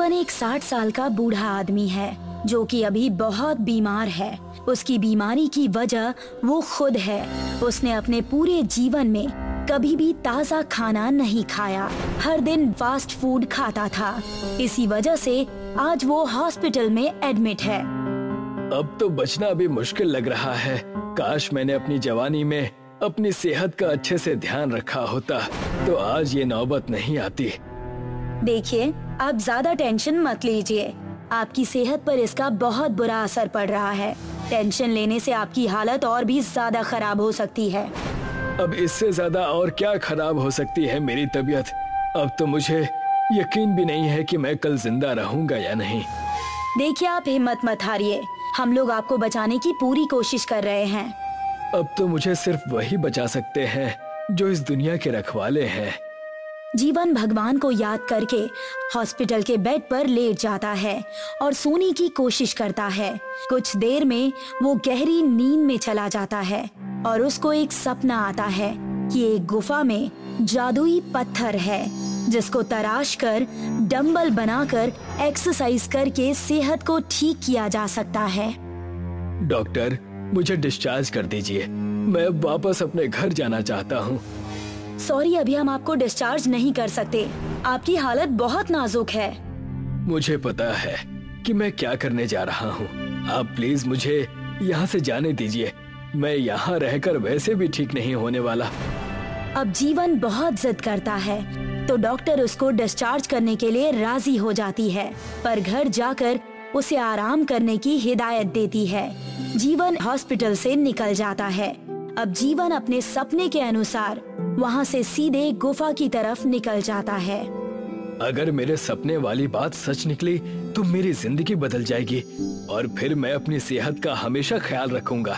जीवन एक 60 साल का बूढ़ा आदमी है जो कि अभी बहुत बीमार है। उसकी बीमारी की वजह वो खुद है। उसने अपने पूरे जीवन में कभी भी ताज़ा खाना नहीं खाया, हर दिन फास्ट फूड खाता था। इसी वजह से आज वो हॉस्पिटल में एडमिट है। अब तो बचना भी मुश्किल लग रहा है। काश मैंने अपनी जवानी में अपनी सेहत का अच्छे से ध्यान रखा होता तो आज ये नौबत नहीं आती। देखिए, आप ज्यादा टेंशन मत लीजिए। आपकी सेहत पर इसका बहुत बुरा असर पड़ रहा है। टेंशन लेने से आपकी हालत और भी ज्यादा खराब हो सकती है। अब इससे ज्यादा और क्या खराब हो सकती है मेरी तबीयत। अब तो मुझे यकीन भी नहीं है कि मैं कल जिंदा रहूंगा या नहीं। देखिए, आप हिम्मत मत हारिए। हम लोग आपको बचाने की पूरी कोशिश कर रहे हैं। अब तो मुझे सिर्फ वही बचा सकते हैं जो इस दुनिया के रखवाले हैं। जीवन भगवान को याद करके हॉस्पिटल के बेड पर लेट जाता है और सोने की कोशिश करता है। कुछ देर में वो गहरी नींद में चला जाता है और उसको एक सपना आता है कि एक गुफा में जादुई पत्थर है जिसको तराश कर डंबल बनाकर एक्सरसाइज करके सेहत को ठीक किया जा सकता है। डॉक्टर, मुझे डिस्चार्ज कर दीजिए। मैं अब वापस अपने घर जाना चाहता हूँ। सॉरी, अभी हम आपको डिस्चार्ज नहीं कर सकते। आपकी हालत बहुत नाजुक है। मुझे पता है कि मैं क्या करने जा रहा हूँ। आप प्लीज मुझे यहाँ से जाने दीजिए। मैं यहाँ रहकर वैसे भी ठीक नहीं होने वाला। अब जीवन बहुत जिद करता है तो डॉक्टर उसको डिस्चार्ज करने के लिए राजी हो जाती है, पर घर जाकर उसे आराम करने की हिदायत देती है। जीवन हॉस्पिटल से निकल जाता है। अब जीवन अपने सपने के अनुसार वहाँ से सीधे गुफा की तरफ निकल जाता है। अगर मेरे सपने वाली बात सच निकली तो मेरी जिंदगी बदल जाएगी और फिर मैं अपनी सेहत का हमेशा ख्याल रखूंगा।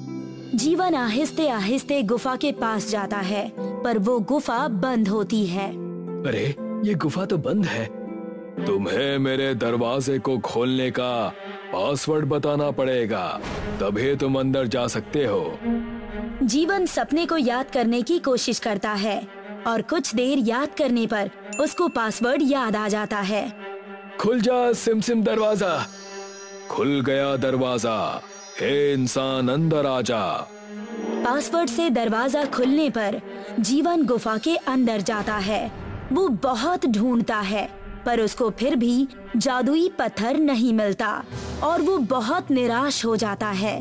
जीवन आहिस्ते आहिस्ते गुफा के पास जाता है, पर वो गुफा बंद होती है। अरे, ये गुफा तो बंद है। तुम्हें मेरे दरवाजे को खोलने का पासवर्ड बताना पड़ेगा, तभी तुम अंदर जा सकते हो। जीवन सपने को याद करने की कोशिश करता है और कुछ देर याद करने पर उसको पासवर्ड याद आ जाता है। खुल जा सिम सिम दरवाजा। खुल गया दरवाजा। हे इंसान, अंदर आ जा। पासवर्ड से दरवाजा खुलने पर जीवन गुफा के अंदर जाता है। वो बहुत ढूंढता है पर उसको फिर भी जादुई पत्थर नहीं मिलता और वो बहुत निराश हो जाता है।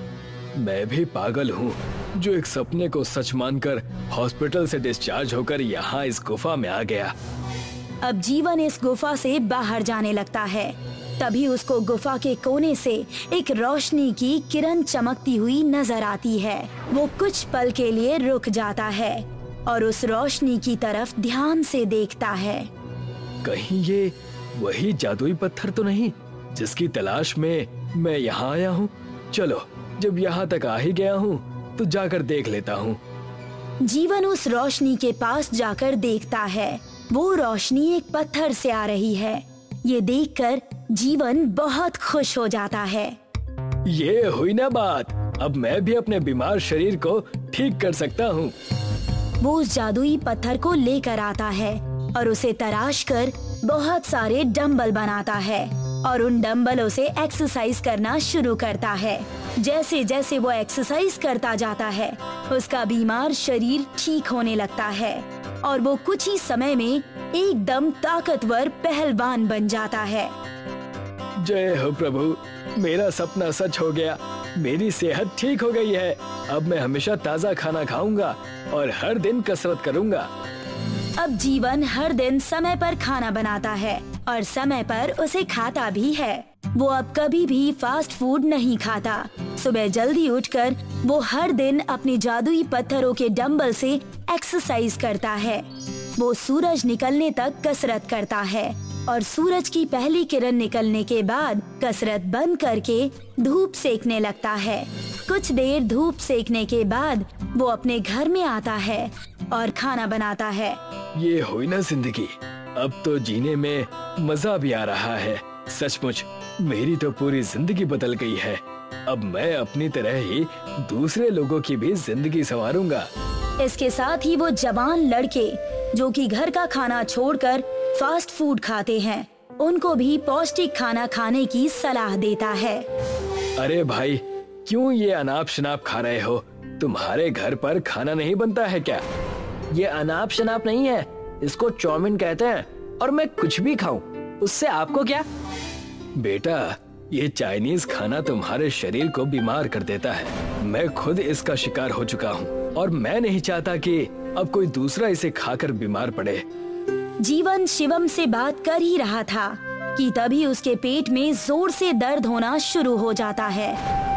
मैं भी पागल हूँ जो एक सपने को सच मानकर हॉस्पिटल से डिस्चार्ज होकर यहाँ इस गुफा में आ गया। अब जीवन इस गुफा से बाहर जाने लगता है। तभी उसको गुफा के कोने से एक रोशनी की किरण चमकती हुई नजर आती है। वो कुछ पल के लिए रुक जाता है और उस रोशनी की तरफ ध्यान से देखता है। कहीं ये वही जादुई पत्थर तो नहीं जिसकी तलाश में मैं यहाँ आया हूँ? चलो, जब यहाँ तक आ ही गया हूँ तो जाकर देख लेता हूँ। जीवन उस रोशनी के पास जाकर देखता है। वो रोशनी एक पत्थर से आ रही है। ये देखकर जीवन बहुत खुश हो जाता है। ये हुई ना बात, अब मैं भी अपने बीमार शरीर को ठीक कर सकता हूँ। वो उस जादुई पत्थर को लेकर आता है और उसे तराश कर बहुत सारे डंबल बनाता है और उन डंबलों से एक्सरसाइज करना शुरू करता है। जैसे जैसे वो एक्सरसाइज करता जाता है उसका बीमार शरीर ठीक होने लगता है और वो कुछ ही समय में एकदम ताकतवर पहलवान बन जाता है। जय हो प्रभु, मेरा सपना सच हो गया। मेरी सेहत ठीक हो गई है। अब मैं हमेशा ताज़ा खाना खाऊंगा और हर दिन कसरत करूंगा। अब जीवन हर दिन समय पर खाना बनाता है और समय पर उसे खाता भी है। वो अब कभी भी फास्ट फूड नहीं खाता। सुबह जल्दी उठकर वो हर दिन अपने जादुई पत्थरों के डंबल से एक्सरसाइज करता है। वो सूरज निकलने तक कसरत करता है और सूरज की पहली किरण निकलने के बाद कसरत बंद करके धूप सेकने लगता है। कुछ देर धूप सेकने के बाद वो अपने घर में आता है और खाना बनाता है। ये हुई ना जिंदगी, अब तो जीने में मजा भी आ रहा है। सचमुच मेरी तो पूरी जिंदगी बदल गई है। अब मैं अपनी तरह ही दूसरे लोगों की भी जिंदगी संवारूंगा। इसके साथ ही वो जवान लड़के जो कि घर का खाना छोड़कर फास्ट फूड खाते हैं, उनको भी पौष्टिक खाना खाने की सलाह देता है। अरे भाई, क्यों ये अनाप शनाप खा रहे हो? तुम्हारे घर पर खाना नहीं बनता है क्या? ये अनाप शनाप नहीं है, इसको चाउमीन कहते हैं। और मैं कुछ भी खाऊं, उससे आपको क्या? बेटा, ये चाइनीज खाना तुम्हारे शरीर को बीमार कर देता है। मैं खुद इसका शिकार हो चुका हूँ और मैं नहीं चाहता कि अब कोई दूसरा इसे खाकर बीमार पड़े। जीवन शिवम से बात कर ही रहा था कि तभी उसके पेट में जोर से दर्द होना शुरू हो जाता है।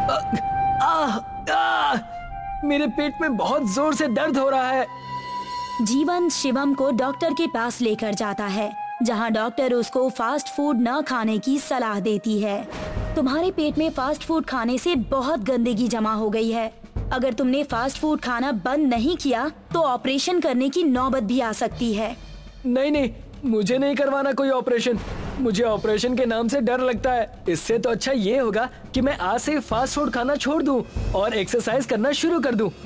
मेरे पेट में बहुत जोर से दर्द हो रहा है। जीवन शिवम को डॉक्टर के पास लेकर जाता है, जहां डॉक्टर उसको फास्ट फूड न खाने की सलाह देती है। तुम्हारे पेट में फास्ट फूड खाने से बहुत गंदगी जमा हो गई है। अगर तुमने फास्ट फूड खाना बंद नहीं किया तो ऑपरेशन करने की नौबत भी आ सकती है। नहीं, मुझे नहीं करवाना कोई ऑपरेशन। मुझे ऑपरेशन के नाम से डर लगता है। इससे तो अच्छा ये होगा कि मैं आज से फास्ट फूड खाना छोड़ दूं और एक्सरसाइज करना शुरू कर दूं।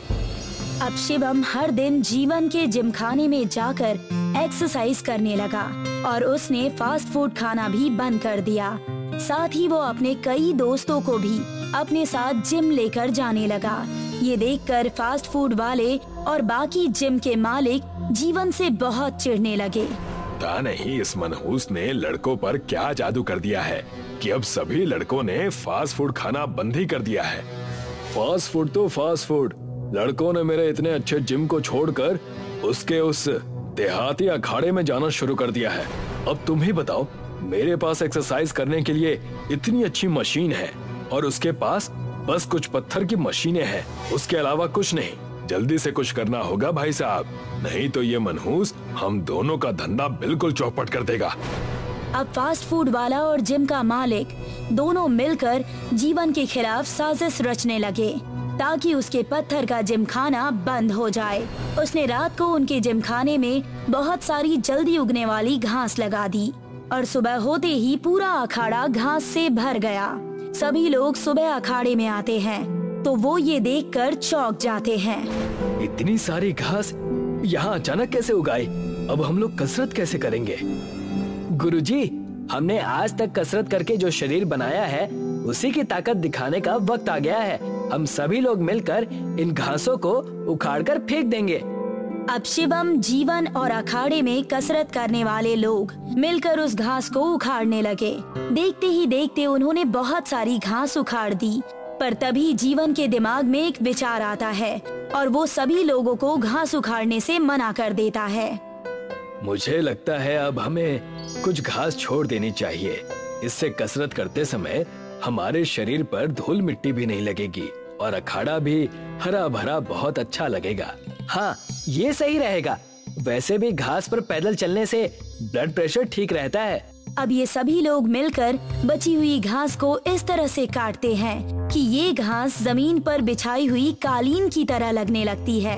अब शिवम हर दिन जीवन के जिमखाने में जाकर एक्सरसाइज करने लगा और उसने फास्ट फूड खाना भी बंद कर दिया। साथ ही वो अपने कई दोस्तों को भी अपने साथ जिम लेकर जाने लगा। ये देखकर फास्ट फूड वाले और बाकी जिम के मालिक जीवन से बहुत चिढ़ने लगे। पता नहीं इस मनहूस ने लड़कों पर क्या जादू कर दिया है कि अब सभी लड़कों ने फास्ट फूड खाना बंद ही कर दिया है। फास्ट फूड तो फास्ट फूड, लड़कों ने मेरे इतने अच्छे जिम को छोड़कर उसके उस देहाती अखाड़े में जाना शुरू कर दिया है। अब तुम ही बताओ, मेरे पास एक्सरसाइज करने के लिए इतनी अच्छी मशीन है और उसके पास बस कुछ पत्थर की मशीनें हैं, उसके अलावा कुछ नहीं। जल्दी से कुछ करना होगा भाई साहब, नहीं तो ये मनहूस हम दोनों का धंधा बिल्कुल चौपट कर देगा। अब फास्ट फूड वाला और जिम का मालिक दोनों मिलकर जीवन के खिलाफ साजिश रचने लगे ताकि उसके पत्थर का जिमखाना बंद हो जाए। उसने रात को उनके जिमखाने में बहुत सारी जल्दी उगने वाली घास लगा दी और सुबह होते ही पूरा अखाड़ा घास से भर गया। सभी लोग सुबह अखाड़े में आते हैं तो वो ये देखकर चौंक जाते हैं। इतनी सारी घास यहाँ अचानक कैसे उगाई? अब हम लोग कसरत कैसे करेंगे? गुरुजी, हमने आज तक कसरत करके जो शरीर बनाया है उसी की ताकत दिखाने का वक्त आ गया है। हम सभी लोग मिलकर इन घासों को उखाड़कर फेंक देंगे। अब शिवम, जीवन और अखाड़े में कसरत करने वाले लोग मिलकर उस घास को उखाड़ने लगे। देखते ही देखते उन्होंने बहुत सारी घास उखाड़ दी, पर तभी जीवन के दिमाग में एक विचार आता है और वो सभी लोगों को घास उखाड़ने से मना कर देता है। मुझे लगता है अब हमें कुछ घास छोड़ देनी चाहिए। इससे कसरत करते समय हमारे शरीर पर धूल मिट्टी भी नहीं लगेगी और अखाड़ा भी हरा भरा बहुत अच्छा लगेगा। हाँ, ये सही रहेगा। वैसे भी घास पर पैदल चलने से ब्लड प्रेशर ठीक रहता है। अब ये सभी लोग मिलकर बची हुई घास को इस तरह से काटते हैं कि ये घास जमीन पर बिछाई हुई कालीन की तरह लगने लगती है।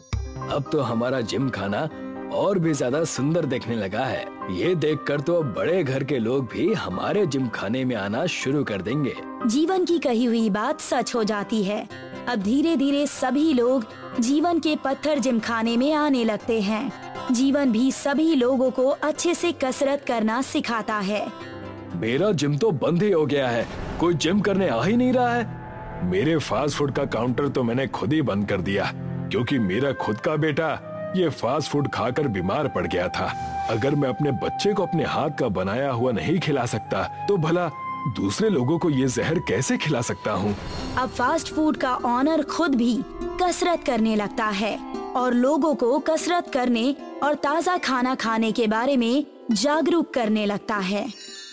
अब तो हमारा जिम खाना और भी ज्यादा सुंदर देखने लगा है। ये देखकर तो बड़े घर के लोग भी हमारे जिम खाने में आना शुरू कर देंगे। जीवन की कही हुई बात सच हो जाती है। अब धीरे धीरे सभी लोग जीवन के पत्थर जिम खाने में आने लगते हैं। जीवन भी सभी लोगों को अच्छे से कसरत करना सिखाता है। मेरा जिम तो बंद ही हो गया है, कोई जिम करने आ ही नहीं रहा है। मेरे फास्ट फूड का काउंटर तो मैंने खुद ही बंद कर दिया क्योंकि मेरा खुद का बेटा ये फास्ट फूड खाकर बीमार पड़ गया था। अगर मैं अपने बच्चे को अपने हाथ का बनाया हुआ नहीं खिला सकता तो भला दूसरे लोगों को ये जहर कैसे खिला सकता हूँ। अब फास्ट फूड का ऑनर खुद भी कसरत करने लगता है और लोगों को कसरत करने और ताज़ा खाना खाने के बारे में जागरूक करने लगता है।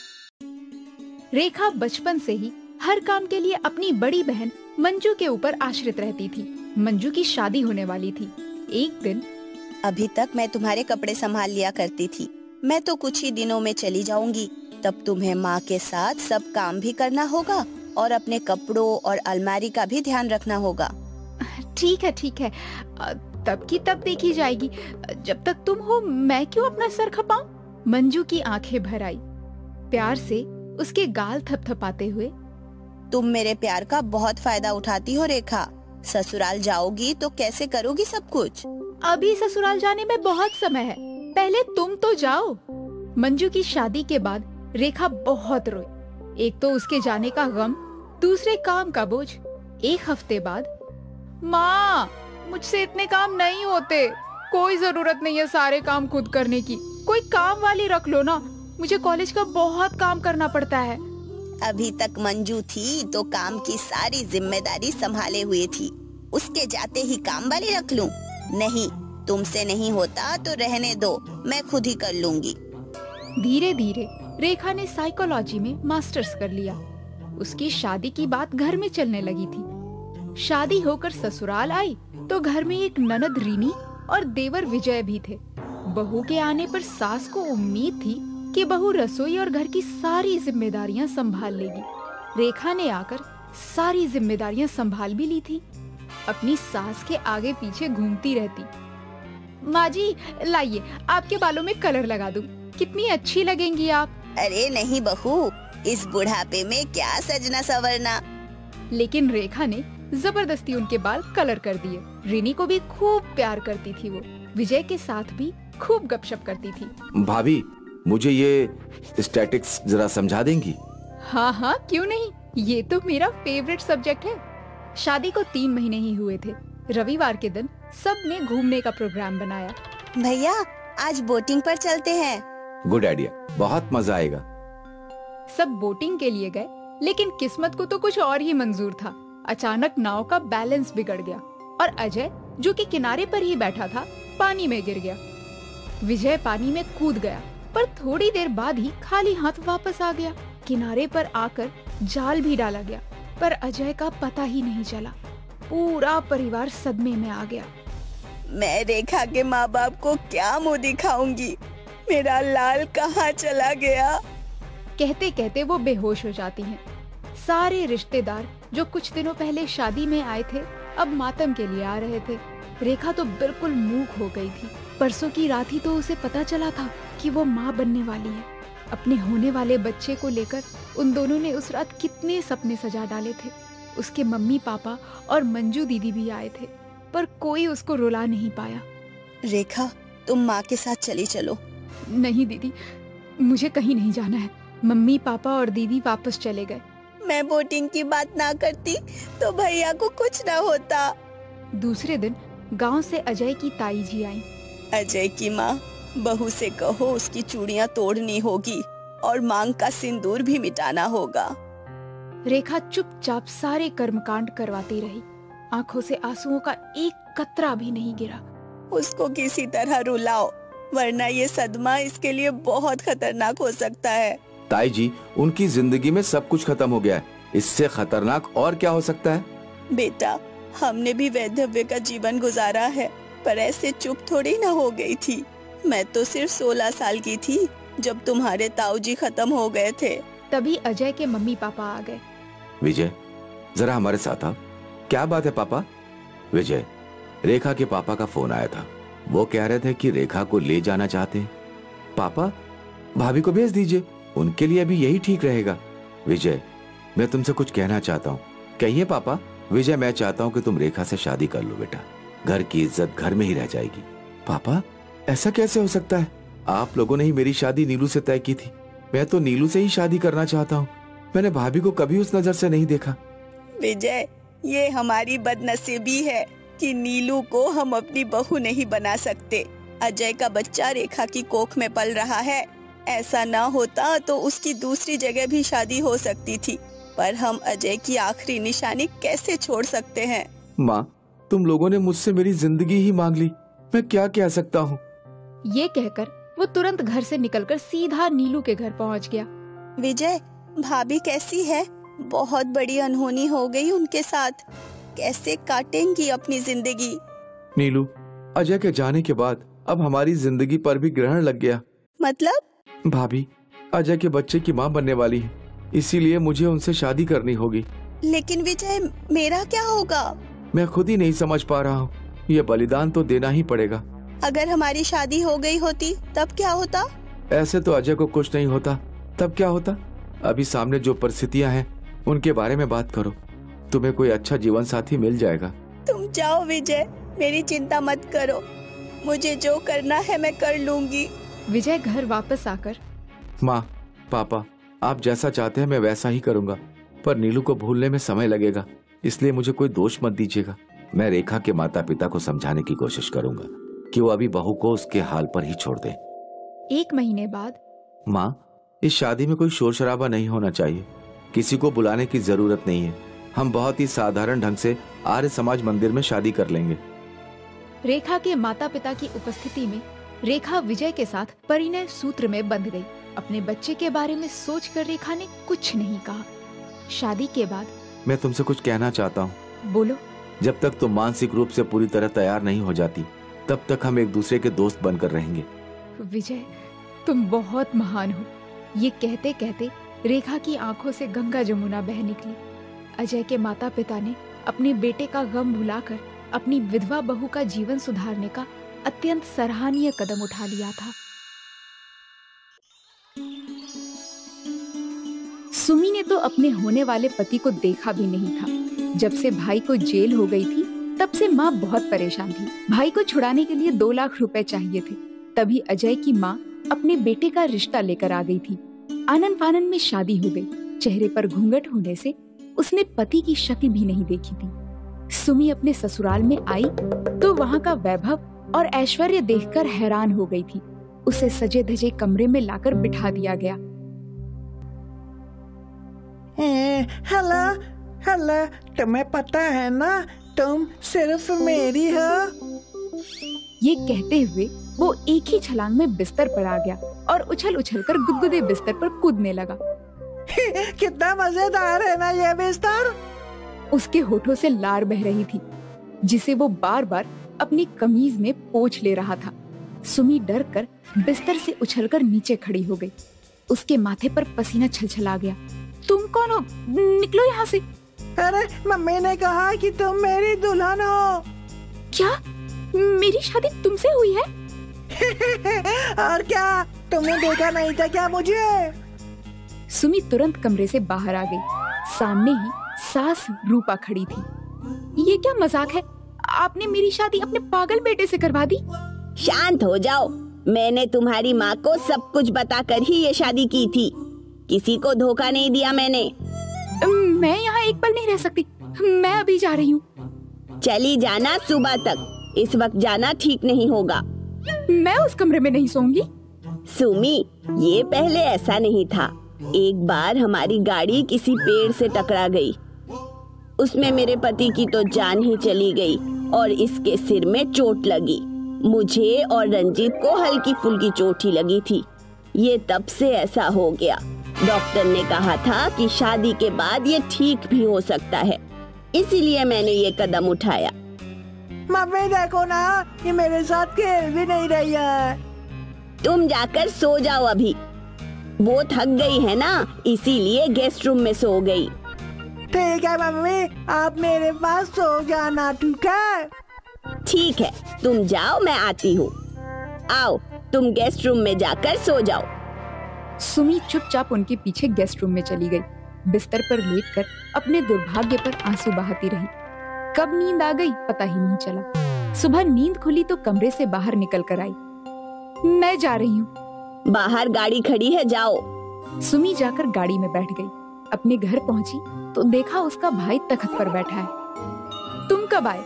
रेखा बचपन से ही हर काम के लिए अपनी बड़ी बहन मंजू के ऊपर आश्रित रहती थी। मंजू की शादी होने वाली थी। एक दिन, अभी तक मैं तुम्हारे कपड़े संभाल लिया करती थी, मैं तो कुछ ही दिनों में चली जाऊंगी। तब तुम्हें माँ के साथ सब काम भी करना होगा और अपने कपड़ों और अलमारी का भी ध्यान रखना होगा। ठीक है, तब की तब देखी जाएगी। जब तक तुम हो मैं क्यों अपना सर खपाऊं? मंजू की आंखें भर आई। प्यार से उसके गाल थपथपाते हुए, तुम मेरे प्यार का बहुत फायदा उठाती हो रेखा। ससुराल जाओगी तो कैसे करोगी सब कुछ? अभी ससुराल जाने में बहुत समय है, पहले तुम तो जाओ। मंजू की शादी के बाद रेखा बहुत रोई। एक तो उसके जाने का गम, दूसरे काम का बोझ। एक हफ्ते बाद, माँ मुझसे इतने काम नहीं होते, कोई जरूरत नहीं है सारे काम खुद करने की, कोई काम वाली रख लो ना, मुझे कॉलेज का बहुत काम करना पड़ता है। अभी तक मंजू थी तो काम की सारी जिम्मेदारी संभाले हुए थी, उसके जाते ही काम वाली रख लूं? नहीं, तुमसे नहीं होता तो रहने दो, मैं खुद ही कर लूंगी। धीरे धीरे रेखा ने साइकोलॉजी में मास्टर्स कर लिया। उसकी शादी की बात घर में चलने लगी थी। शादी होकर ससुराल आई तो घर में एक ननद रीनी और देवर विजय भी थे। बहू के आने पर सास को उम्मीद थी कि बहू रसोई और घर की सारी जिम्मेदारियां संभाल लेगी। रेखा ने आकर सारी जिम्मेदारियां संभाल भी ली थी। अपनी सास के आगे पीछे घूमती रहती। माँ जी लाइए, आपके बालों में कलर लगा दूं, कितनी अच्छी लगेंगी आप। अरे नहीं बहू, इस बुढ़ापे में क्या सजना संवरना। लेकिन रेखा ने जबरदस्ती उनके बाल कलर कर दिए। रिनी को भी खूब प्यार करती थी वो। विजय के साथ भी खूब गपशप करती थी। भाभी, मुझे ये स्टैटिक्स जरा समझा देंगी? हाँ हाँ, क्यों नहीं, ये तो मेरा फेवरेट सब्जेक्ट है। शादी को 3 महीने ही हुए थे। रविवार के दिन सब ने घूमने का प्रोग्राम बनाया। भैया आज बोटिंग पर चलते हैं। गुड आइडिया, बहुत मजा आएगा। सब बोटिंग के लिए गए, लेकिन किस्मत को तो कुछ और ही मंजूर था। अचानक नाव का बैलेंस बिगड़ गया और अजय, जो कि किनारे पर ही बैठा था, पानी में गिर गया। विजय पानी में कूद गया, पर थोड़ी देर बाद ही खाली हाथ वापस आ गया। किनारे पर आकर जाल भी डाला गया, पर अजय का पता ही नहीं चला। पूरा परिवार सदमे में आ गया। मैं रेखा के माँ बाप को क्या मुंह दिखाऊंगी, मेरा लाल कहाँ चला गया। कहते कहते वो बेहोश हो जाती हैं। सारे रिश्तेदार जो कुछ दिनों पहले शादी में आए थे, अब मातम के लिए आ रहे थे। रेखा तो बिल्कुल मूक हो गई थी। परसों की रात ही तो उसे पता चला था कि वो माँ बनने वाली है। अपने होने वाले बच्चे को लेकर उन दोनों ने उस रात कितने सपने सजा डाले थे। उसके मम्मी पापा और मंजू दीदी भी आए थे, पर कोई उसको रुला नहीं पाया। रेखा, तुम माँ के साथ चली चलो। नहीं दीदी, मुझे कहीं नहीं जाना है। मम्मी पापा और दीदी वापस चले गए। मैं बोटिंग की बात ना करती तो भैया को कुछ ना होता। दूसरे दिन गांव से अजय की ताई जी आई। अजय की माँ, बहू से कहो उसकी चूड़ियाँ तोड़नी होगी और मांग का सिंदूर भी मिटाना होगा। रेखा चुपचाप सारे कर्मकांड करवाती रही। आंखों से आंसुओं का एक कतरा भी नहीं गिरा। उसको किसी तरह रुलाओ, वरना ये सदमा इसके लिए बहुत खतरनाक हो सकता है। ताई जी, उनकी जिंदगी में सब कुछ खत्म हो गया है, इससे खतरनाक और क्या हो सकता है? बेटा, हमने भी वैधव्य का जीवन गुजारा है, पर ऐसे चुप थोड़ी ना हो गई थी। मैं तो सिर्फ 16 साल की थी जब तुम्हारे ताऊजी खत्म हो गए थे। तभी अजय के मम्मी पापा आ गए। विजय, जरा हमारे साथ आओ। क्या बात है पापा? विजय, रेखा के पापा का फोन आया था। वो कह रहे थे कि रेखा को ले जाना चाहते हैं। पापा, भाभी को भेज दीजिए, उनके लिए भी यही ठीक रहेगा। विजय, मैं तुमसे कुछ कहना चाहता हूँ। कहिए पापा। विजय, मैं चाहता हूँ कि तुम रेखा से शादी कर लो बेटा, घर की इज्जत घर में ही रह जाएगी। पापा, ऐसा कैसे हो सकता है? आप लोगों ने ही मेरी शादी नीलू से तय की थी। मैं तो नीलू से ही शादी करना चाहता हूँ। मैंने भाभी को कभी उस नजर से नहीं देखा। विजय, ये हमारी बदनसीबी है कि नीलू को हम अपनी बहू नहीं बना सकते। अजय का बच्चा रेखा की कोख में पल रहा है। ऐसा ना होता तो उसकी दूसरी जगह भी शादी हो सकती थी, पर हम अजय की आखिरी निशानी कैसे छोड़ सकते हैं? माँ, तुम लोगों ने मुझसे मेरी जिंदगी ही मांग ली, मैं क्या कह सकता हूँ? ये कहकर वो तुरंत घर से निकलकर सीधा नीलू के घर पहुँच गया। विजय, भाभी कैसी है? बहुत बड़ी अनहोनी हो गई उनके साथ। कैसे काटेंगी अपनी जिंदगी? नीलू, अजय के जाने के बाद अब हमारी जिंदगी पर भी ग्रहण लग गया। मतलब? भाभी, अजय के बच्चे की माँ बनने वाली है, इसीलिए मुझे उनसे शादी करनी होगी। लेकिन विजय, मेरा क्या होगा? मैं खुद ही नहीं समझ पा रहा हूँ। ये बलिदान तो देना ही पड़ेगा। अगर हमारी शादी हो गई होती तब क्या होता? ऐसे तो अजय को कुछ नहीं होता, तब क्या होता? अभी सामने जो परिस्थितियाँ हैं उनके बारे में बात करो, तुम्हें कोई अच्छा जीवन साथी मिल जाएगा। तुम जाओ विजय, मेरी चिंता मत करो, मुझे जो करना है मैं कर लूंगी। विजय घर वापस आकर, माँ, पापा, आप जैसा चाहते हैं मैं वैसा ही करूंगा, पर नीलू को भूलने में समय लगेगा, इसलिए मुझे कोई दोष मत दीजिएगा। मैं रेखा के माता पिता को समझाने की कोशिश करूंगा कि वो अभी बहू को उसके हाल पर ही छोड़ दें। 1 महीने बाद। माँ, इस शादी में कोई शोर शराबा नहीं होना चाहिए, किसी को बुलाने की जरूरत नहीं है। हम बहुत ही साधारण ढंग से आर्य समाज मंदिर में शादी कर लेंगे। रेखा के माता पिता की उपस्थिति में रेखा विजय के साथ परिणय सूत्र में बंध गई। अपने बच्चे के बारे में सोचकर रेखा ने कुछ नहीं कहा। शादी के बाद मैं तुमसे कुछ कहना चाहता हूँ। बोलो। जब तक तुम मानसिक रूप से पूरी तरह तैयार नहीं हो जाती, तब तक हम एक दूसरे के दोस्त बनकर रहेंगे। विजय, तुम बहुत महान हो। ये कहते कहते रेखा की आंखों से गंगा जमुना बह निकली। अजय के माता पिता ने अपने बेटे का गम भुलाकर अपनी विधवा बहू का जीवन सुधारने का अत्यंत सराहनीय कदम उठा लिया था। सुमी ने तो अपने होने वाले पति को देखा भी नहीं था। जब से भाई को जेल हो गई थी, तब से माँ बहुत परेशान थी। भाई को छुड़ाने के लिए 2 लाख रुपए चाहिए थे। तभी अजय की माँ अपने बेटे का रिश्ता लेकर आ गई थी। आनन फानन में शादी हो गई। चेहरे पर घूंघट होने से उसने पति की शक्ल भी नहीं देखी थी। सुमी अपने ससुराल में आई तो वहाँ का वैभव और ऐश्वर्य देखकर हैरान हो गई थी। उसे सजे धजे कमरे में लाकर बिठा दिया गया। हेलो हेलो, तुम्हें पता है ना, तुम सिर्फ मेरी हो। ये कहते हुए वो एक ही छलांग में बिस्तर पर आ गया और उछल उछल कर गुदगुदे बिस्तर पर कूदने लगा। कितना मजेदार है ना ये बिस्तर। उसके होठों से लार बह रही थी, जिसे वो बार बार अपनी कमीज में पोंछ ले रहा था। सुमी डर कर बिस्तर से उछलकर नीचे खड़ी हो गई। उसके माथे पर पसीना छलछला गया। तुम कौन हो? निकलो यहाँ से। अरे, मम्मी ने कहा कि तुम मेरी दुल्हन हो। क्या? मेरी शादी तुमसे हुई है? और क्या, तुमने देखा नहीं था क्या मुझे? सुमी तुरंत कमरे से बाहर आ गई। सामने ही सास रूपा खड़ी थी। ये क्या मजाक है? आपने मेरी शादी अपने पागल बेटे से करवा दी। शांत हो जाओ। मैंने तुम्हारी माँ को सब कुछ बताकर ही ये शादी की थी। किसी को धोखा नहीं दिया मैंने। मैं यहाँ एक पल नहीं रह सकती। मैं अभी जा रही हूँ। चली जाना सुबह तक। इस वक्त जाना ठीक नहीं होगा। मैं उस कमरे में नहीं सोऊंगी। सुमी, ये पहले ऐसा नहीं था। एक बार हमारी गाड़ी किसी पेड़ से टकरा गई। उसमें मेरे पति की तो जान ही चली गई और इसके सिर में चोट लगी। मुझे और रंजीत को हल्की फुल्की चोट ही लगी थी। ये तब से ऐसा हो गया। डॉक्टर ने कहा था कि शादी के बाद ये ठीक भी हो सकता है, इसीलिए मैंने ये कदम उठाया। मम्मी देखो ना, ये मेरे साथ खेल भी नहीं रही है। तुम जाकर सो जाओ अभी। वो थक गई है ना, इसीलिए गेस्ट रूम में सो गई। ठीक है मम्मी, आप मेरे पास सो जाना, ठीक है? ठीक है, तुम जाओ, मैं आती हूँ। आओ, तुम गेस्ट रूम में जाकर सो जाओ। सुमी चुपचाप उनके पीछे गेस्ट रूम में चली गई। बिस्तर पर लेटकर अपने दुर्भाग्य पर आंसू बहाती रही। कब नींद आ गई पता ही नहीं चला। सुबह नींद खुली तो कमरे से बाहर निकल कर आई। मैं जा रही हूँ। बाहर गाड़ी खड़ी है, जाओ। सुमी जाकर गाड़ी में बैठ गई। अपने घर पहुंची तो देखा उसका भाई तख्त पर बैठा है। तुम कब आए?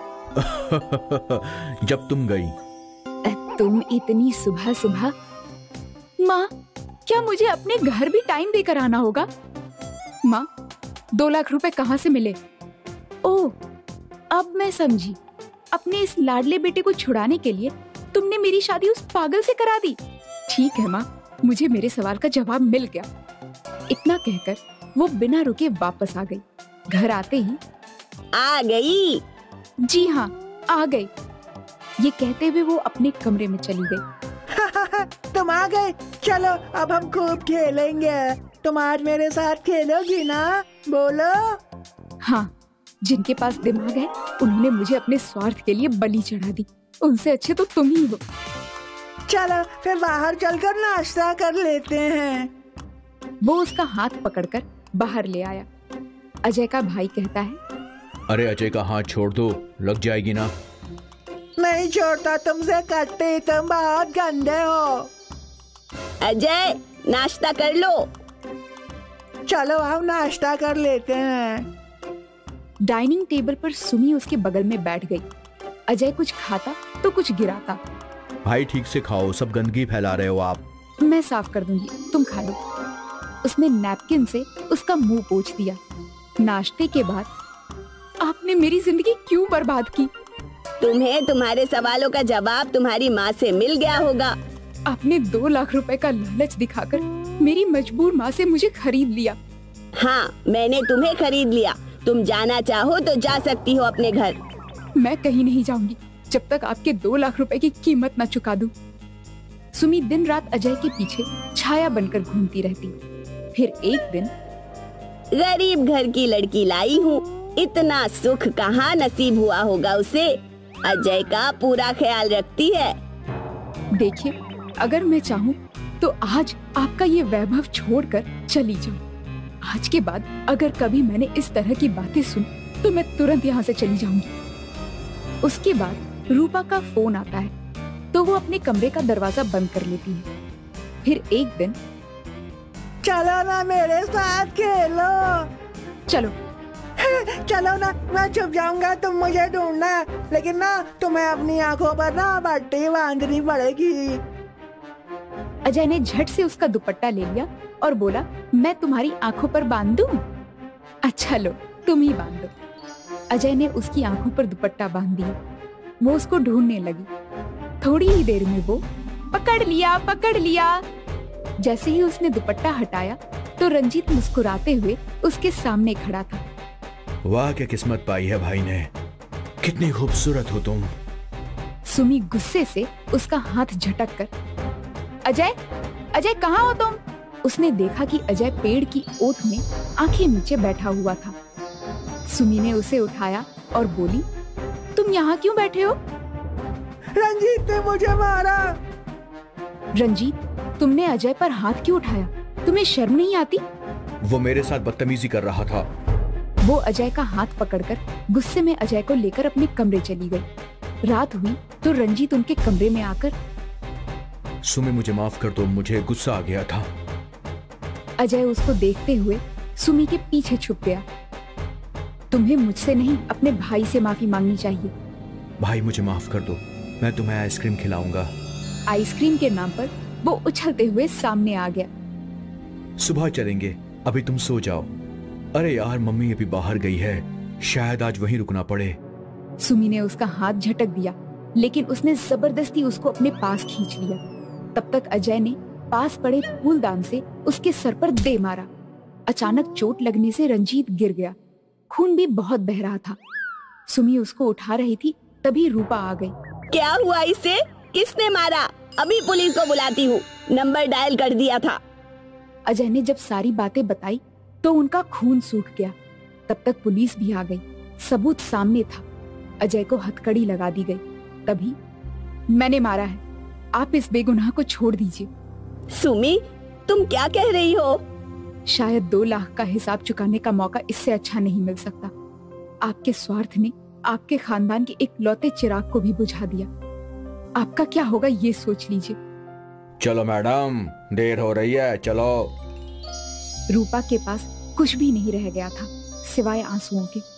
जब तुम गई। तुम इतनी सुबह सुबह? माँ, क्या मुझे अपने घर भी टाइम देकर आना होगा? माँ, 2 लाख रुपए कहाँ से मिले? ओह, अब मैं समझी। अपने इस लाडले बेटे को छुड़ाने के लिए तुमने मेरी शादी उस पागल से करा दी। ठीक है माँ, मुझे मेरे सवाल का जवाब मिल गया। इतना कहकर वो बिना रुके वापस आ गई। घर आते ही आ गई? जी हाँ, आ गई। ये कहते हुए वो अपने कमरे में चली गई। तुम आ गए, चलो अब हम खूब खेलेंगे। तुम आज मेरे साथ खेलोगी ना? बोलो। हाँ, जिनके पास दिमाग है उन्होंने मुझे अपने स्वार्थ के लिए बलि चढ़ा दी। उनसे अच्छे तो तुम ही हो। चलो फिर बाहर चलकर नाश्ता कर लेते हैं। वो उसका हाथ पकड़कर बाहर ले आया। अजय का भाई कहता है, अरे अजय का हाथ छोड़ दो, लग जाएगी ना। नहीं छोड़ता तुमसे, कट्टी, तुम बहुत गंदे हो। अजय, नाश्ता कर लो। चलो आओ नाश्ता कर लेते हैं। डाइनिंग टेबल पर सुमी उसके बगल में बैठ गई। अजय कुछ खाता तो कुछ गिराता। भाई ठीक से खाओ, सब गंदगी फैला रहे हो आप। मैं साफ कर दूंगी, तुम खा लो। उसने नैपकिन से उसका मुंह पोंछ दिया। नाश्ते के बाद आपने मेरी जिंदगी क्यों बर्बाद की? तुम्हें तुम्हारे सवालों का जवाब तुम्हारी माँ से मिल गया होगा। आपने 2 लाख रुपए का लालच दिखाकर मेरी मजबूर माँ से मुझे खरीद लिया। हाँ, मैंने तुम्हें खरीद लिया। तुम जाना चाहो तो जा सकती हो अपने घर। मैं कहीं नहीं जाऊंगी जब तक आपके 2 लाख रुपए की कीमत न चुका दूं। सुमी दिन रात अजय के पीछे छाया बनकर घूमती रहती। फिर एक दिन, गरीब घर की लड़की लाई हूँ, इतना सुख कहाँ नसीब हुआ होगा उसे। अजय का पूरा ख्याल रखती है। देखिए, अगर मैं चाहूँ तो आज आपका ये वैभव छोड़कर चली जाऊं। आज के बाद अगर कभी मैंने इस तरह की बातें सुनी तो मैं तुरंत यहाँ से चली जाऊंगी। उसके बाद रूपा का फोन आता है तो वो अपने कमरे का दरवाजा बंद कर लेती है। फिर एक दिन, चलो ना मेरे साथ खेलो। चलो चलो ना, मैं छुप जाऊंगा, तुम मुझे ढूंढना, लेकिन ना तुम्हें अपनी आंखों पर ना पट्टी बांधनी पड़ेगी। अजय ने झट से उसका दुपट्टा ले लिया और बोला, मैं तुम्हारी आंखों पर बांध दूं? अच्छा लो, तुम ही बांध दो। अजय ने उसकी आंखों पर दुपट्टा बांध दिया। वो उसको ढूंढने लगी। थोड़ी ही देर में वो पकड़ लिया, पकड़ लिया। जैसे ही उसने दुपट्टा हटाया तो रंजीत मुस्कुराते हुए उसके सामने खड़ा था। वाह, क्या किस्मत पाई है भाई ने, कितनी खूबसूरत हो तुम। सुमी गुस्से से उसका हाथ झटक कर, अजय, अजय कहाँ हो तुम? उसने देखा कि अजय पेड़ की ओट में आंखें नीचे बैठा हुआ था। सुमी ने उसे उठाया और बोली, तुम यहाँ क्यों बैठे हो? रंजीत ने मुझे मारा। रंजीत, तुमने अजय पर हाथ क्यों उठाया? तुम्हें शर्म नहीं आती? वो मेरे साथ बदतमीजी कर रहा था। वो अजय का हाथ पकड़कर गुस्से में अजय को लेकर अपने कमरे चली गई। रात हुई तो रंजीत उनके कमरे में आकर, सुमी मुझे माफ कर दो, मुझे गुस्सा आ गया था। अजय उसको देखते हुए सुमी के पीछे छुप गया। तुम्हें मुझसे नहीं, अपने भाई से माफी मांगनी चाहिए। भाई मुझे माफ कर दो, मैं तुम्हें आइसक्रीम खिलाऊंगा। आइसक्रीम के नाम पर वो उछलते हुए सामने आ गया। सुबह चलेंगे, अभी तुम सो जाओ। अरे यार, मम्मी अभी बाहर गई है, शायद आज वहीं रुकना पड़े। सुमी ने उसका हाथ झटक दिया, लेकिन उसने जबरदस्ती उसको अपने पास खींच लिया। तब तक अजय ने पास पड़े फूलदान से उसके सर पर दे मारा। अचानक चोट लगने से रंजीत गिर गया। खून भी बहुत बह रहा था। सुमी उसको उठा रही थी, तभी रूपा आ गई। क्या हुआ इसे? किसने मारा? अभी पुलिस को बुलाती हूँ, नंबर डायल कर दिया था। अजय ने जब सारी बातें बताई तो उनका खून सूख गया। तब तक पुलिस भी आ गई। सबूत सामने था। अजय को हथकड़ी लगा दी गई। तभी, मैंने मारा है, आप इस बेगुनाह को छोड़ दीजिए। सुमी, तुम क्या कह रही हो? शायद 2 लाख का हिसाब चुकाने का मौका इससे अच्छा नहीं मिल सकता। आपके स्वार्थ ने आपके खानदान के एक लौते चिराग को भी बुझा दिया। आपका क्या होगा ये सोच लीजिए। चलो मैडम, देर हो रही है, चलो। रूपा के पास कुछ भी नहीं रह गया था सिवाय आंसुओं के।